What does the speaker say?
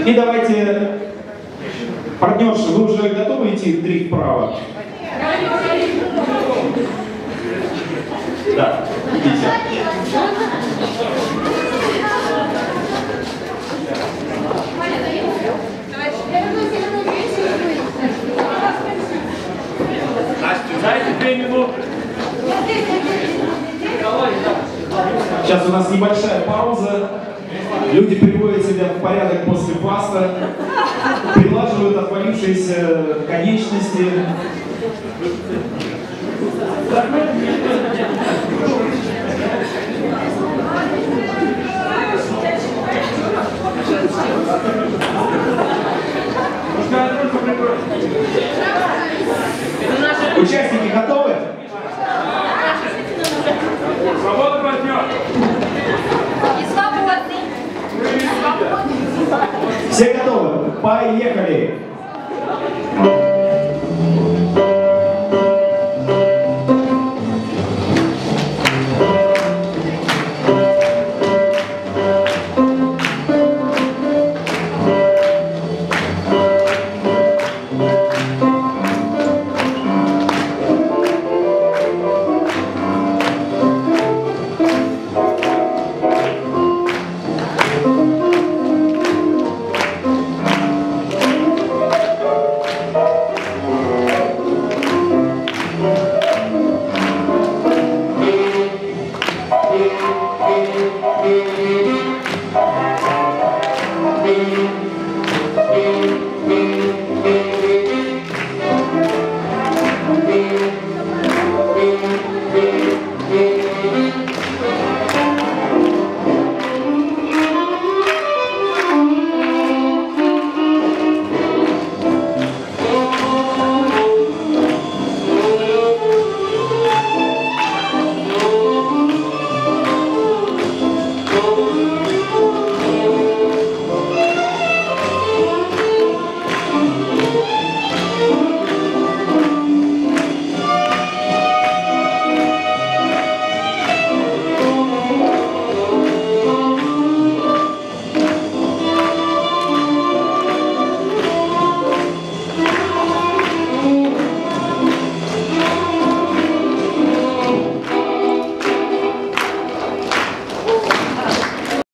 И давайте, партнерши, вы уже готовы идти 3 вправо? Да, идите. Дайте 2 минуты. Сейчас у нас небольшая пауза. Люди приводят себя в порядок после фаста, прилаживают отвалившиеся конечности. Участники готовы? Свобода, партнер! И свободный. Все готовы? Поехали!